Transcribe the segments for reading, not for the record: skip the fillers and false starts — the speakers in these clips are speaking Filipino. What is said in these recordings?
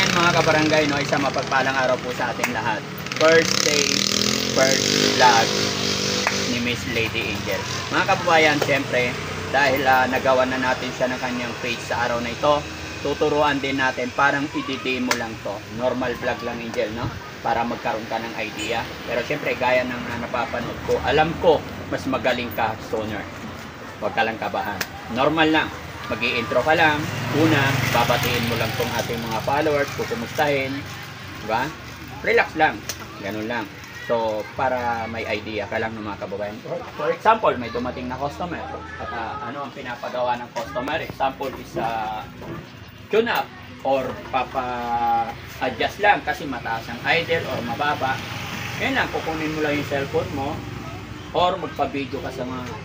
kababayan, mga kabarangay, no, isang mapagpalang araw po sa ating lahat. First day, first vlog ni Miss Lady Angel. Mga kababayan, siyempre, dahil nagawa na natin siya ng kanyang page sa araw na ito, tuturuan din natin, parang i-demo lang to. Normal vlog lang, Angel, no? Para magkaroon ka ng idea. Pero siyempre, gaya ng napapanood ko, alam ko, mas magaling ka sooner. Huwag ka lang kabahan. Normal lang. Mag-i-intro ka lang. Una, babatiin mo lang tong ating mga followers, kukumustahin. Diba? Relax lang. Ganun lang. So, para may idea ka lang ng mga kababayan. For example, may dumating na customer. At ano ang pinapagawa ng customer? Example is tune up or papa-adjust lang kasi mataas ang idle or mababa. Yan lang, kukunin mo lang yung cellphone mo or magpa-video ka sa mga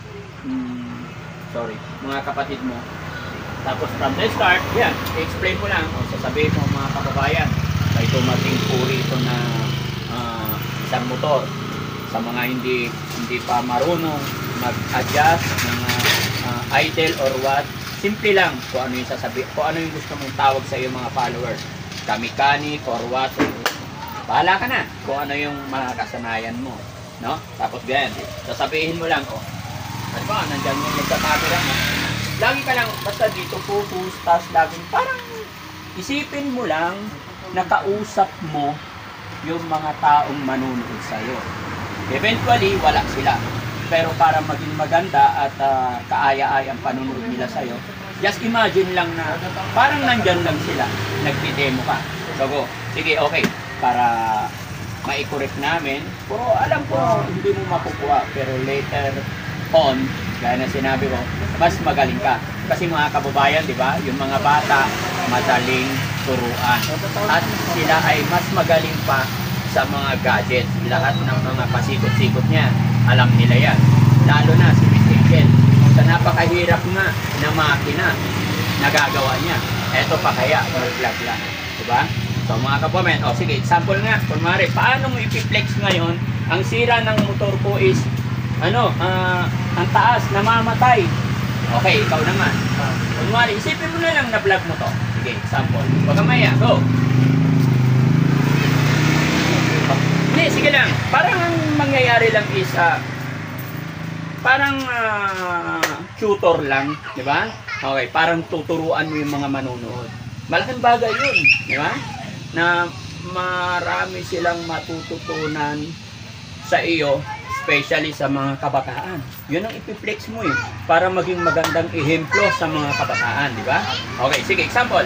mga kapatid mo. Tapos from the start, yan, i-explain mo lang o sasabihin mo mga kababayan, may dumating po rito na isang motor sa mga hindi pa marunong mag-adjust ng idle or what. Simple lang kung ano yung sasabihin, kung ano yung gusto mong tawag sa iyong mga followers, mechanic or what. Bahala ka na kung ano yung mga kasanayan mo, no? Tapos ganyan, sasabihin mo lang, ano ba, nandyan yung nagka-camera mo. Lagi ka lang, basta dito focus, tapos laging parang isipin mo lang, nakausap mo yung mga taong manunood sa'yo. Eventually, wala sila. Pero para maging maganda at kaaya-ayang panunood nila sa'yo, just imagine lang na parang nandyan lang sila, nagdi-demo ka. So go, sige, okay, para ma-correct namin, pero alam ko hindi mo makukuha, pero later on, gaya na sinabi ko, mas magaling ka. Kasi mga kababayan, di ba, yung mga bata, madaling turuan. At sila ay mas magaling pa sa mga gadgets. Lahat ng mga pasikot-sikot niya, alam nila yan. Lalo na si Miss Angel. Sa napakahirap nga na makina, nagagawa niya. Eto pa kaya, mag-vlog lang. Di ba? So mga kababayan, sige, example nga. Kunwari, paano mo ipiplex ngayon? Ang sira ng motor ko is ang taas, namamatay. Okay, ikaw naman. Kunwari, isipin mo na lang na vlog mo to. Sige, example. Huwag kang maya, go. Hindi, sige lang. Parang ang mangyayari lang is, parang tutor lang, di ba? Okay, parang tuturuan mo yung mga manunood. Malaking bagay yun, di ba? Na marami silang matututunan sa iyo, especially sa mga kabataan. Yun ang ipiplex mo para maging magandang ehemplo sa mga kabataan, di ba? Okay, sige, example.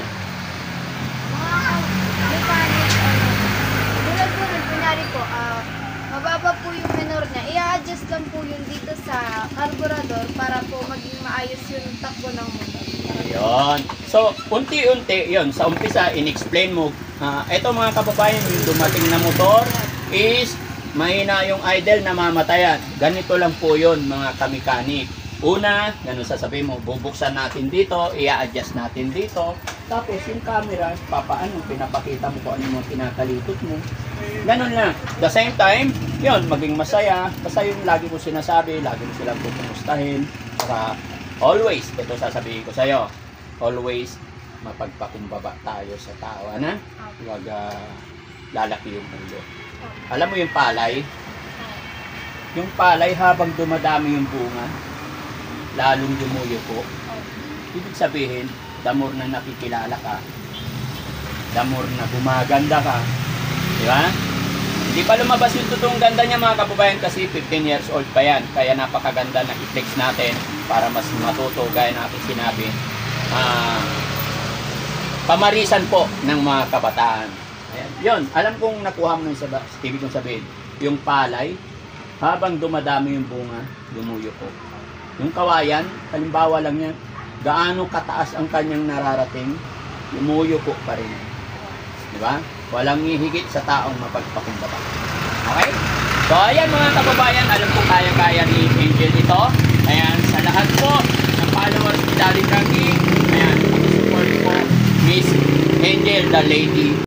Tulad po nun, kunyari po, mababa po yung minor niya, i-adjust lang po yun dito sa carburetor para po maging maayos yung takbo ng motor. Ayun. So, unti-unti, yun, sa umpisa, in-explain mo, eto mga kababayan, yung dumating na motor is mahina yung idle, namamatayan. Ganito lang po yun, mga kamekanik. Una, ganun sasabihin mo, bubuksan natin dito, i-adjust natin dito. Tapos yung camera, pinapakita mo kung ano yung tinatalitot mo. Ganun lang. The same time, yun, maging masaya. Basta yung lagi mo sinasabi, lagi mo silang pupumustahin. Saka, always, ito sasabihin ko sa'yo, always, mapagpakumbaba tayo sa tao, na? Huwag lalaki yung mundo. Alam mo yung palay? Yung palay habang dumadami yung bunga, lalong dumuyo po. Ibig sabihin, the more na nakikilala ka, the more na gumaganda ka. Di ba? Hindi pa lumabas yung totoong ganda niya mga kababayan kasi 15 years old pa yan. Kaya napakaganda na i-flex natin para mas matuto gaya na aking sinabi. Pamarisan po ng mga kabataan. Ayan. Yun, alam kong nakuha mo sa ibig kong sabihin. Yung palay, habang dumadami yung bunga, dumuyo po. Yung kawayan, halimbawa lang yan, gaano kataas ang kanyang nararating, dumuyo po pa rin. Diba? Walang hihigit sa taong mapagpakumbaba. Okay? So, ayan mga kababayan, alam kong kaya-kaya ni Angel ito. Ayan, sa lahat po ng followers ni Daddy Frankie, ayan, support po Miss Angel, the lady.